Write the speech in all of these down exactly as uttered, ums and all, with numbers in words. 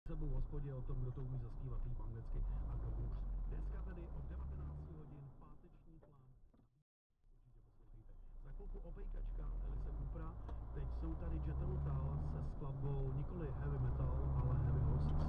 sebou v hospodě o tom, kdo to umí zaspívat líp anglicky a kdo hůř. Dneska tedy od devatenácti hodin páteční plán. Určitě poslouchejte. Za chvilku opejkačka Elise Coopera. Teď jsou tady Jethro Tull se skladbou nikoli heavy metal, ale heavy hosts.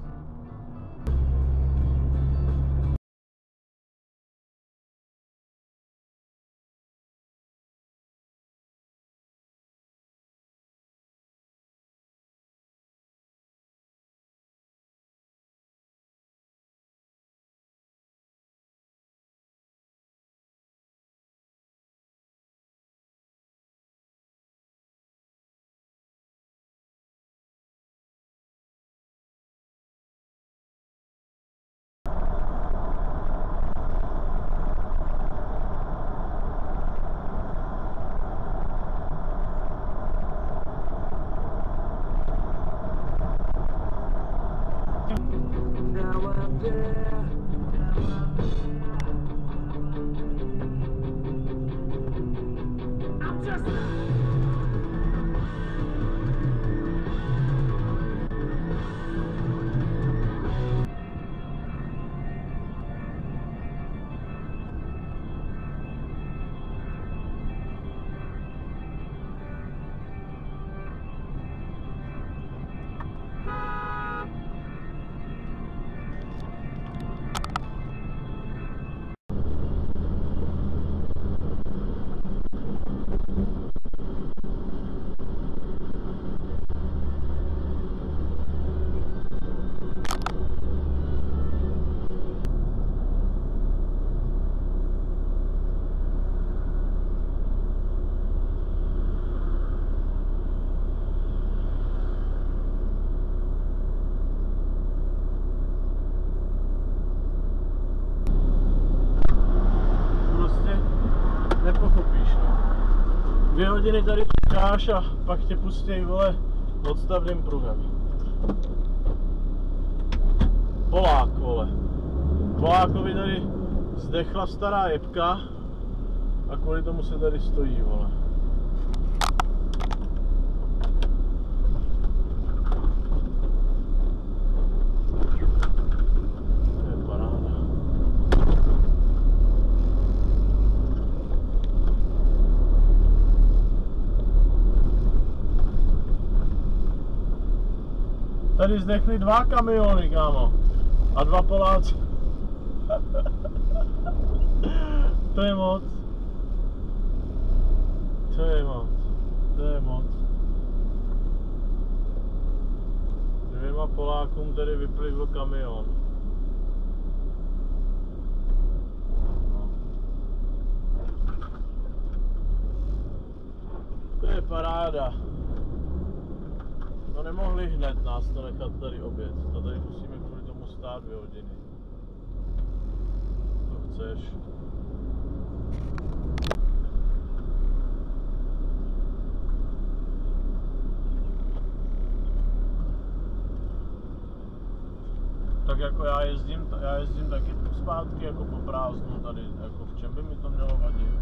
Dvě hodiny tady čekáš a pak tě pustěj, vole, odstavným pruhem. Polák, vole. Polákovi tady zdechla stará jebka a kvůli tomu se tady stojí, vole. To je paráda. Tady zdechly dva kamiony, kámo. A dva Poláci. To je moc. To je moc. To je moc. Dvěma Polákům tady vyplivl kamion. No. To je paráda. No nemohli hned nás to nechat tady obět, to tady musíme kvůli tomu stát dvě hodiny. To chceš. Tak jako já jezdím, já jezdím taky zpátky jako po prázdnu tady, jako v čem by mi to mělo vadit?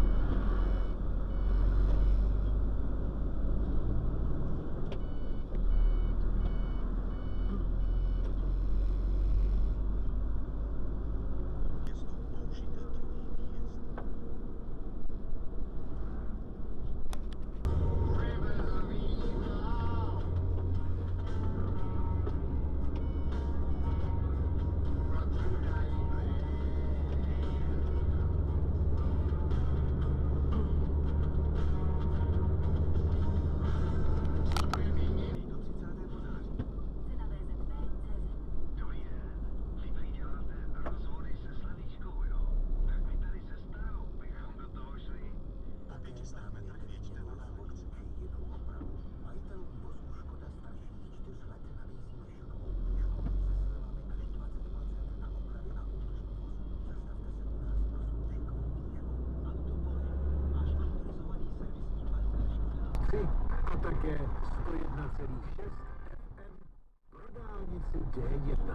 A také sto jedna celá šest F M pro dálnici D jedna.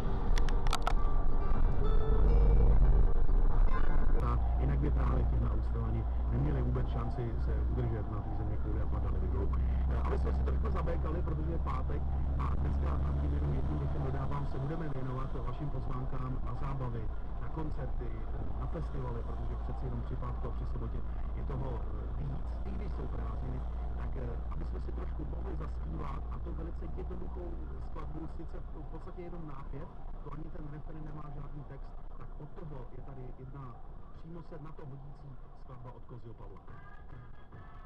A jinak by právě ti na Austrálii neměli vůbec šanci se udržet na té země kvůli a padali by dolů. Ale jsme si trošku zabékali, protože je pátek a dneska a tím jenom jedním dát vašim pozvánkám na zábavy, na koncerty, na festivaly, protože přeci jenom při pátku a při sobotě je toho víc, i když jsou prázdniny, tak aby jsme si trošku mohli zaspívat, a to velice jednoduchou skladbu, sice v podstatě jenom nápěv, to ani ten refren nemá žádný text, tak od toho je tady jedna přímo se na to hodící skladba od Kozího Pavla.